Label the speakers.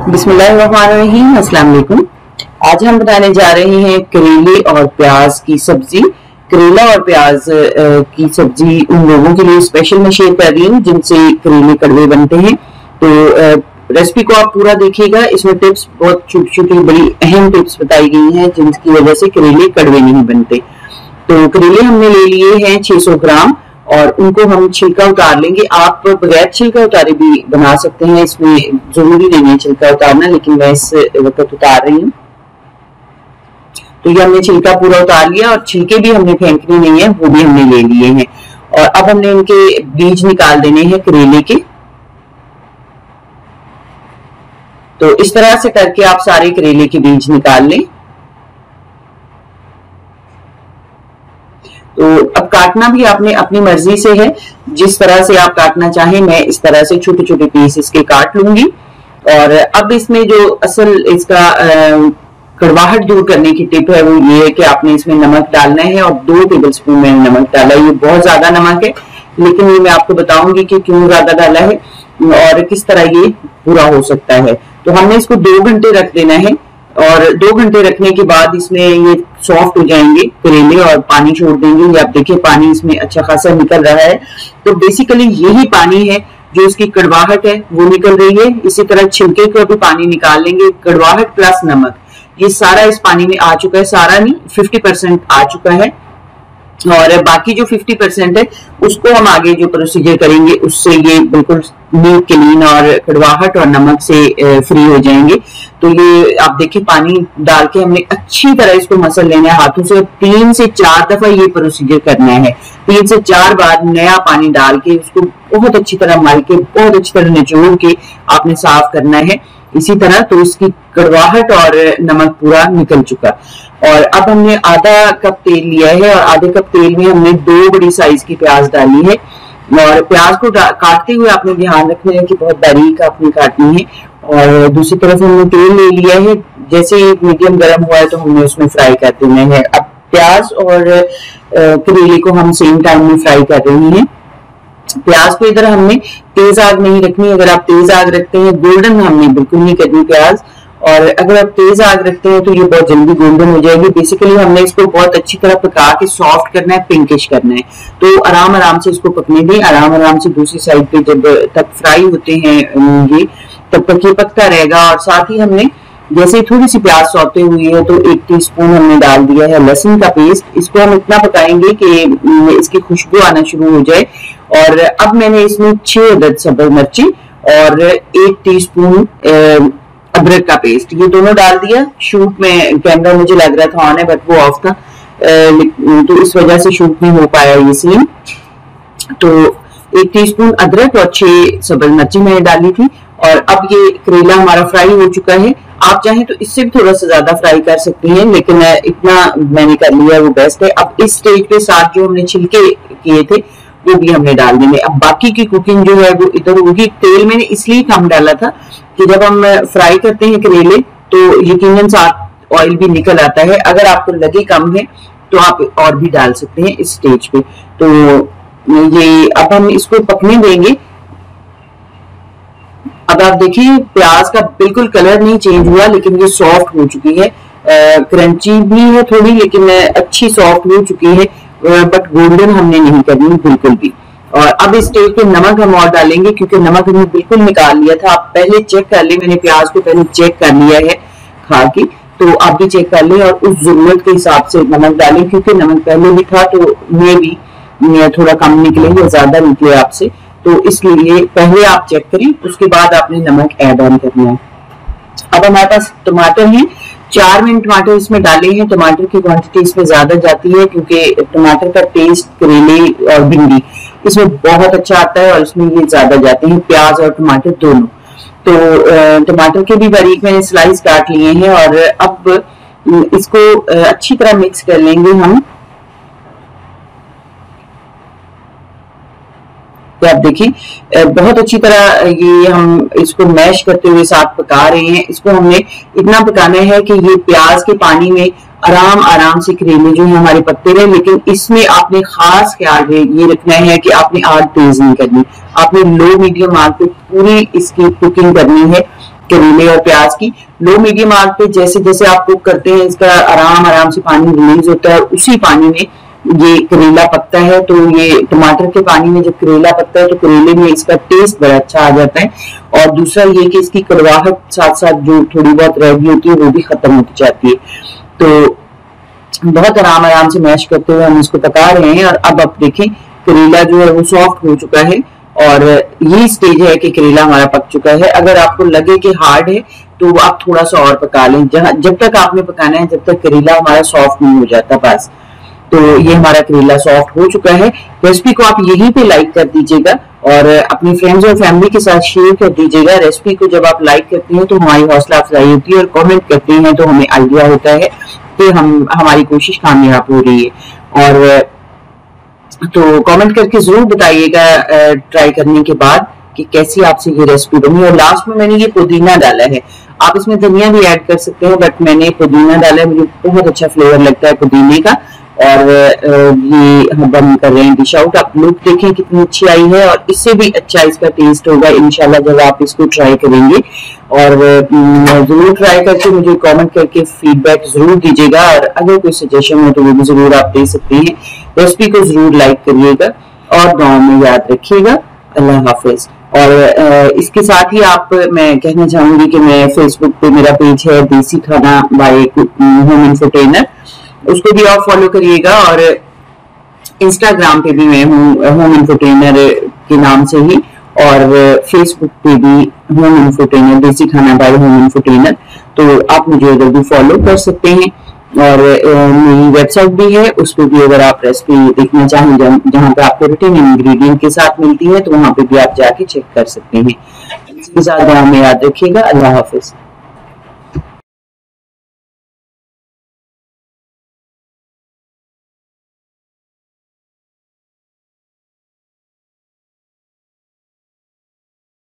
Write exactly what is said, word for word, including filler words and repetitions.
Speaker 1: बिस्मिल्लाहिर्रहमानिर्रहीम, अस्सलाम वालेकुम। आज हम बनाने जा रहे हैं करेले और प्याज की सब्जी। करेला और प्याज की सब्जी उन लोगों के लिए स्पेशल मैं शेयर कर रही हूँ जिनसे करेले कड़वे बनते हैं। तो रेसिपी को आप पूरा देखिएगा, इसमें टिप्स बहुत छोटी छोटी बड़ी अहम टिप्स बताई गई हैं जिनकी वजह से करेले कड़वे नहीं बनते। तो करेले हमने ले लिए हैं छह सौ ग्राम और उनको हम छिलका उतार लेंगे। आप बगैर छिलका उतारे भी बना सकते हैं, इसमें जरूरी नहीं है छिलका उतारना, लेकिन मैं इस वक्त उतार रही हूँ। तो ये हमने छिलका पूरा उतार लिया और छिलके भी हमने फेंकने नहीं है, वो भी हमने ले लिए हैं। और अब हमने इनके बीज निकाल देने हैं करेले के। तो इस तरह से करके आप सारे करेले के बीज निकाल लें। तो अब काटना भी आपने अपनी मर्जी से है, जिस तरह से आप काटना चाहें। मैं इस तरह से छोटे छोटे पीस इसके काट लूंगी। और अब इसमें जो असल इसका कड़वाहट दूर करने की टिप है वो ये है कि आपने इसमें नमक डालना है और दो टेबल स्पून मैंने नमक डाला। ये बहुत ज्यादा नमक है, लेकिन ये मैं आपको बताऊंगी कि क्यों ज्यादा डाला है और किस तरह ये पूरा हो सकता है। तो हमने इसको दो घंटे रख देना है और दो घंटे रखने के बाद इसमें ये सॉफ्ट हो जाएंगे करेले और पानी छोड़ देंगे। ये आप देखिए पानी इसमें अच्छा खासा निकल रहा है। तो बेसिकली यही पानी है जो इसकी कड़वाहट है वो निकल रही है। इसी तरह छिलके को भी पानी निकाल लेंगे। कड़वाहट प्लस नमक ये सारा इस पानी में आ चुका है, सारा नहीं फिफ्टी परसेंट आ चुका है। और बाकी जो फिफ्टी परसेंट है उसको हम आगे जो प्रोसीजर करेंगे उससे ये बिल्कुल नीट क्लीन और कड़वाहट और नमक से फ्री हो जाएंगे। तो ये आप देखिए पानी डाल के हमने अच्छी तरह इसको मसल लेना है हाथों से। तीन से चार दफा ये प्रोसीजर करना है। तीन से चार बार नया पानी डाल के उसको बहुत अच्छी तरह मल के बहुत अच्छी तरह निचोड़ के आपने साफ करना है। इसी तरह तो इसकी कड़वाहट और नमक पूरा निकल चुका। और अब हमने आधा कप तेल लिया है और आधे कप तेल में हमने दो बड़ी साइज की प्याज डाली है। और प्याज को काटते हुए आपने ध्यान रखना है कि बहुत बारीक आपने काटनी है। और दूसरी तरफ हमने तेल ले लिया है, जैसे मीडियम गर्म हुआ है तो हमने उसमें फ्राई कर देना है। अब प्याज और करेले को हम सेम टाइम में फ्राई कर रही हैं। प्याज को इधर हमने तेज आग नहीं रखनी। अगर आप तेज आग रखते हैं गोल्डन हमने बिल्कुल नहीं करनी प्याज, और अगर आप तेज आग रखते हैं तो ये बहुत जल्दी गोल्डन हो जाएगी। बेसिकली हमने इसको बहुत अच्छी तरह पका के सॉफ्ट करना है, पिंकिश करना है। तो आराम आराम से इसको पकने दें, आराम आराम से दूसरी साइड पे जब तक फ्राई होते हैं ये तब तक ये पकता रहेगा। और साथ ही हमने जैसे थोड़ी सी प्याज सौते हुई है तो एक टीस्पून हमने डाल दिया है लहसुन का पेस्ट। इसको हम इतना पकाएंगे कि इसकी खुशबू आना शुरू हो जाए। और अब मैंने इसमें छह अदद सब्ज मिर्ची और एक टीस्पून अदरक का पेस्ट ये दोनों डाल दिया। शूट में कैमरा मुझे लग रहा था ऑन है बट वो ऑफ था, तो इस वजह से शूट नहीं हो पाया ये सीन। तो एक टीस्पून अदरक और छह सब्ज मिर्ची मैंने डाली थी। और अब ये करेला हमारा फ्राई हो चुका है। आप चाहें तो इससे भी थोड़ा सा ज्यादा फ्राई कर सकती हैं, लेकिन इतना मैंने कर लिया वो बेस्ट है। अब इस स्टेज पे साथ जो हमने छिलके किए थे वो भी हमने डाल देंगे। अब बाकी की कुकिंग जो है वो इधर होगी। तेल मैंने इसलिए कम डाला था कि जब हम फ्राई करते हैं करेले तो यकीनन साथ ऑयल भी निकल आता है। अगर आपको लगे कम है तो आप और भी डाल सकते हैं इस स्टेज पे। तो ये अब हम इसको पकने देंगे। अब आप देखिए प्याज का बिल्कुल कलर नहीं चेंज हुआ, लेकिन ये सॉफ्ट हो चुकी है। क्रंची भी है थोड़ी, लेकिन अच्छी सॉफ्ट हो चुकी है, बट गोल्डन हमने नहीं करनी बिल्कुल भी। और अब इस स्टेज पे नमक हम और डालेंगे क्योंकि नमक हमने बिल्कुल निकाल लिया था। आप पहले चेक कर ले, मैंने प्याज को पहले चेक कर लिया है खा के, तो आप भी चेक कर ले और उस जरूरत के हिसाब से नमक डालें। क्योंकि नमक पहले भी था तो मे भी थोड़ा कम निकले या ज्यादा निकले आपसे, तो इसलिए पहले आप चेक करें, उसके बाद आपने नमक ऐड ऑन करना है। अब हमारे पास टमाटर हैं, चार मैंने टमाटर इसमें डाले हैं। टमाटर की क्वांटिटी इसमें ज्यादा जाती है क्योंकि टमाटर का टेस्ट करेले और भिंडी इसमें बहुत अच्छा आता है और इसमें ये ज्यादा जाते हैं, प्याज और टमाटर दोनों। तो टमाटर के भी बारीक मैंने स्लाइस काट लिए हैं। और अब इसको अच्छी तरह मिक्स कर लेंगे हम। आप देखिए बहुत अच्छी तरह ये हम इसको मैश करते हुए साथ पका रहे हैं। इसको हमने इतना पकाना है कि ये प्याज के पानी में आराम आराम से करेले जो है हमारे पकते रहे। लेकिन इसमें आपने खास ख्याल ये रखना है कि आपने आग तेज नहीं करनी, आपने लो मीडियम आग पे पूरी इसकी कुकिंग करनी है। करेले और प्याज की। लो मीडियम आग पे जैसे जैसे आप कुक करते हैं इसका आराम आराम से पानी रिलीज होता है, उसी पानी में ये करेला पकता है। तो ये टमाटर के पानी में जब करेला पकता है तो करेले में इसका टेस्ट बड़ा अच्छा आ जाता है। और दूसरा ये कि इसकी कड़वाहट साथ साथ जो थोड़ी बहुत रह गई होती है वो भी खत्म होती जाती है। तो बहुत आराम आराम से मैश करते हुए हम इसको पका रहे हैं। और अब आप देखें करेला जो है वो सॉफ्ट हो चुका है और यही स्टेज है कि करेला हमारा पक चुका है। अगर आपको लगे कि हार्ड है तो आप थोड़ा सा और पका लें, जहां जब तक आपने पकाना है जब तक करेला हमारा सॉफ्ट नहीं हो जाता बस। तो ये हमारा करेला सॉफ्ट हो चुका है। रेसिपी को आप यहीं पे लाइक कर दीजिएगा और अपनी फ्रेंड्स और फैमिली के साथ शेयर कर दीजिएगा। रेसिपी को जब आप लाइक करती हैं तो हमारी हौसला अफजाई होती है और कमेंट करती हैं तो हमें आइडिया होता है कि हम हमारी कोशिश कामयाब हो रही है। और तो कमेंट करके जरूर बताइएगा ट्राई करने के बाद कि कैसी आपसे ये रेसिपी बनी। और लास्ट में मैंने ये पुदीना डाला है, आप इसमें धनिया भी ऐड कर सकते हैं बट मैंने पुदीना डाला है, मुझे बहुत अच्छा फ्लेवर लगता है पुदीने का। और ये हम बंद कर रहे हैं डिश आउट। आप लुक देखें कितनी अच्छी आई है और इससे भी अच्छा इसका टेस्ट होगा इंशाल्लाह जब आप इसको ट्राई करेंगे। और जरूर ट्राई करके मुझे कमेंट करके फीडबैक जरूर दीजिएगा और अगर कोई सजेशन हो तो वो भी जरूर आप दे सकते हैं। रेसिपी को जरूर लाइक करिएगा और गाँव में याद रखिएगा। अल्लाह हाफिज। और इसके साथ ही आप मैं कहना चाहूंगी कि मैं फेसबुक पे मेरा पेज है देसी खाना बाय होम इन्फोटेनर, उसको भी आप फॉलो करिएगा। और इंस्टाग्राम पे भी मैं हूँ होम इन्फोटेनर के नाम से ही, और फेसबुक पे भी होम इन्फोटेनर देसी खाना बाय होम इन्फोटेनर, तो आप मुझे उधर भी फॉलो कर सकते हैं। और मेरी वेबसाइट भी है, उस पर भी अगर आप रेसिपी देखना चाहें जहाँ पे आपको रिटन इंग्रेडिएंट के साथ मिलती है तो वहां पे भी आप जाके चेक कर सकते हैं। इसके साथ में याद रखिएगा। अल्लाह हाफिज।